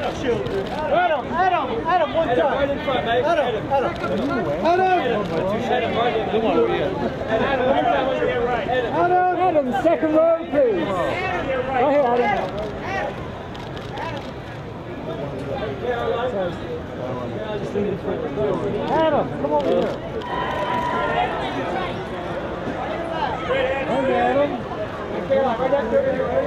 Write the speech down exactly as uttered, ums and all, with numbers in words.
Adam, Adam, Adam, one time. Right in front, mate. Adam, Adam. Adam. Adam, right in front. Adam, Adam, second row, please. Right here, Adam. Adam, come over here. Hey, Adam. Right up there.